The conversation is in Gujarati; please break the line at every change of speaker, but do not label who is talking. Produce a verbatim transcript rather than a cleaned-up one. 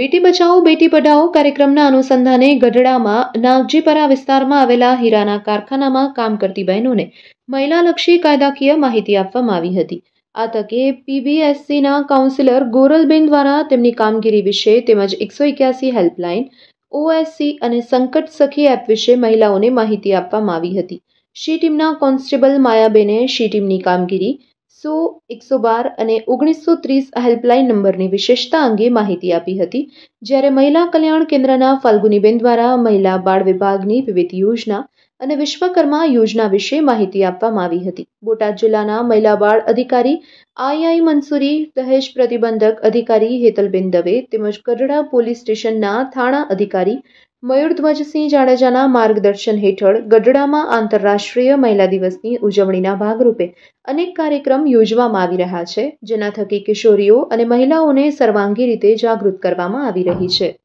બેટી બચાવો બેટી પઢાઓ કાર્યક્રમના અનુસંધાને ગઢડામાં નાગજીપરા વિસ્તારમાં આવેલા હીરાના કારખાનામાં કામ કરતી બહેનોને મહિલાલક્ષી કાયદાકીય માહિતી આપવામાં આવી હતી। આ તકે પીબીએસસીના કાઉન્સિલર ગોરલબેન દ્વારા તેમની કામગીરી વિશે તેમજ એકસો એક્યાસી હેલ્પલાઇન, ઓએસસી અને સંકટ સખી એપ વિશે મહિલાઓને માહિતી આપવામાં આવી હતી। શી ટીમના કોન્સ્ટેબલ માયાબેને શી ટીમની કામગીરી, સો એકસો બાર અને ઓગણીસો ત્રીસ હેલ્પલાઇન નંબરની વિશેષતા અંગે માહિતી આપી હતી, જ્યારે મહિલા કલ્યાણ કેન્દ્રના ફાલ્ગુનીબેન દ્વારા મહિલા બાળ વિભાગની વિવિધ યોજના અને વિશ્વકર્મા યોજના વિશે માહિતી આપવામાં આવી હતી। બોટાદ જિલ્લાના મહિલા બાળ અધિકારી આઈઆઈ મંસૂરી, દહેજ પ્રતિબંધક અધિકારી હેતલબેન દવે તેમજ ગઢડા પોલીસ સ્ટેશનના થાણા અધિકારી મયુરધ્વજસિંહ જાડેજાના માર્ગદર્શન હેઠળ ગઢડામાં આંતરરાષ્ટ્રીય મહિલા દિવસની ઉજવણીના ભાગરૂપે અનેક કાર્યક્રમ યોજવામાં આવી રહ્યા છે, જેના થકી કિશોરીઓ અને મહિલાઓને સર્વાંગી રીતે જાગૃત કરવામાં આવી રહી છે।